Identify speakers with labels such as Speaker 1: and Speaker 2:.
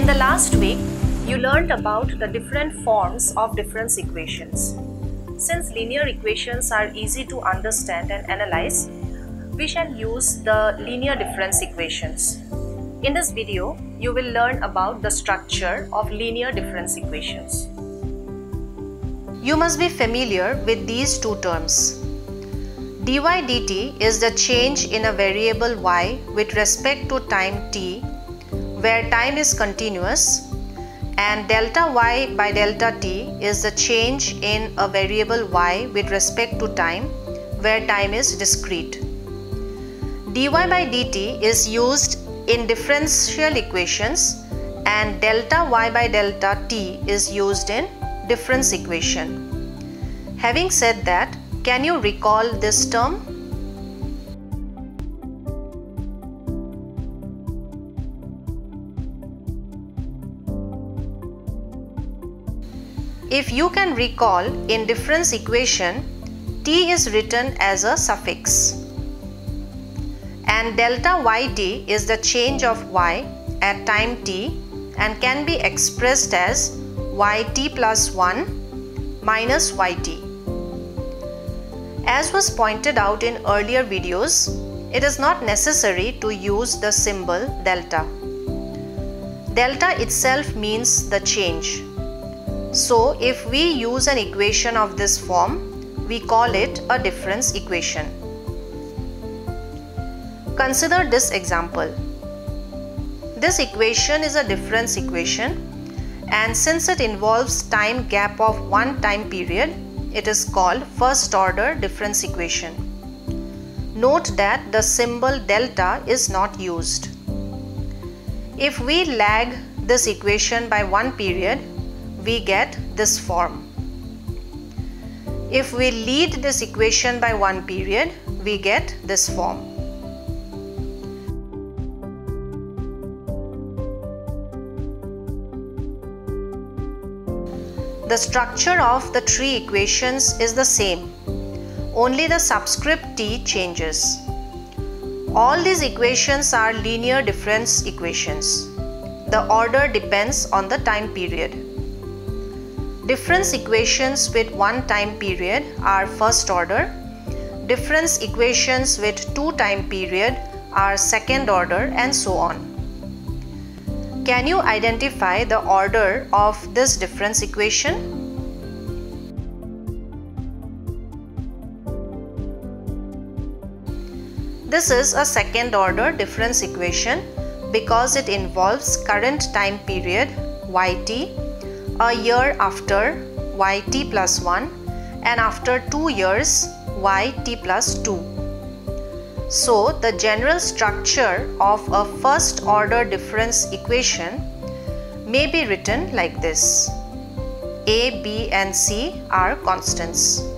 Speaker 1: In the last week, you learned about the different forms of difference equations. Since linear equations are easy to understand and analyze, we shall use the linear difference equations. In this video, you will learn about the structure of linear difference equations. You must be familiar with these two terms. dy dt is the change in a variable y with respect to time t, where time is continuous, and delta y by delta t is the change in a variable y with respect to time, where time is discrete. dy by dt is used in differential equations and delta y by delta t is used in difference equation. Having said that, can you recall this term? If you can recall, in difference equation, t is written as a suffix and delta yt is the change of y at time t and can be expressed as yt plus 1 minus yt. As was pointed out in earlier videos, it is not necessary to use the symbol delta. Delta itself means the change. So if we use an equation of this form, we call it a difference equation. Consider this example. This equation is a difference equation, and since it involves time gap of one time period, it is called first order difference equation. Note that the symbol delta is not used. If we lag this equation by one period, we get this form. If we lead this equation by one period, we get this form. The structure of the three equations is the same, only the subscript t changes. All these equations are linear difference equations. The order depends on the time period. Difference equations with one time period are first order. Difference equations with two time period are second order, and so on. Can you identify the order of this difference equation? This is a second order difference equation because it involves current time period yt, a year after yt plus 1, and after 2 years yt plus 2. So, the general structure of a first order difference equation may be written like this. A, B and C are constants.